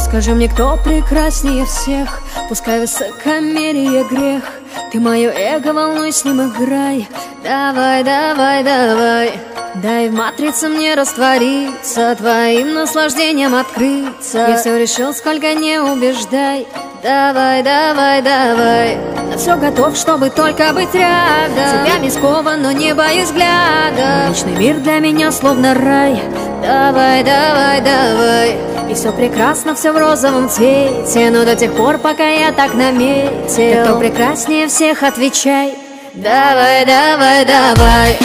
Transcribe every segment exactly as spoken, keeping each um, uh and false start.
Скажи мне, кто прекраснее всех? Пускай высокомерие грех. Ты мое эго, волнуй, с ним играй. Давай, давай, давай. Дай в матрице мне раствориться, твоим наслаждением открыться. Я все решил, сколько не убеждай. Давай, давай, давай. На все готов, чтобы только быть рядом. Тебя не скован, но не боюсь взгляда. Личный мир для меня словно рай. Давай, давай, давай. И все прекрасно, все в розовом цвете, но до тех пор, пока я так наметил. Так кто прекраснее всех, отвечай. Давай, давай, давай.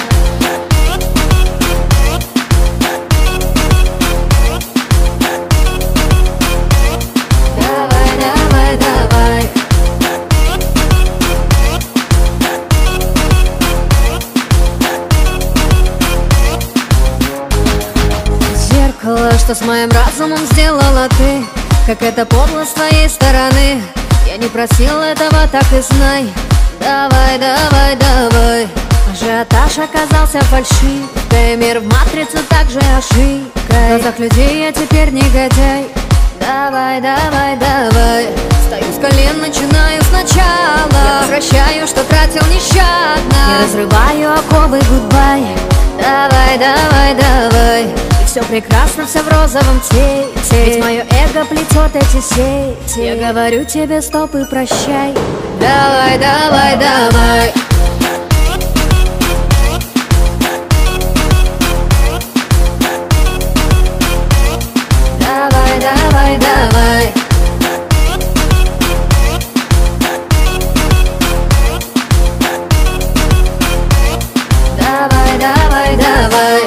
Что с моим разумом сделала ты? Как это подло с твоей стороны. Я не просил этого, так и знай. Давай, давай, давай. Ажиотаж оказался фальшивкой. Мир в матрице также ошибка. В глазах людей я теперь негодяй. Давай, давай, давай. Стою с колен, начинаю сначала. Я возвращаю, что тратил нещадно. Я разрываю оковы, гудбай. Давай, давай, давай. Все прекрасно, все в розовом цвете. Ведь мое эго плетет эти сети. Я говорю тебе стоп и прощай. Давай, давай, давай. Давай, давай, давай. Давай, давай, давай.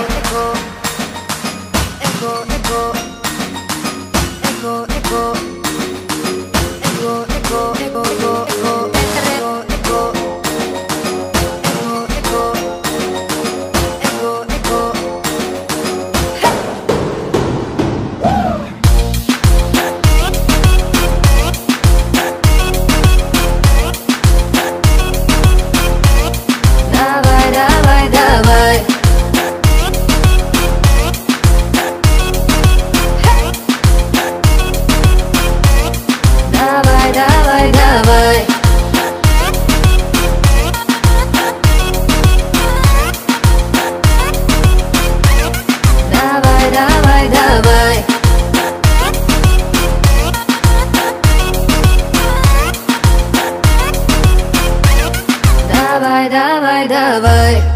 Давай, давай, давай.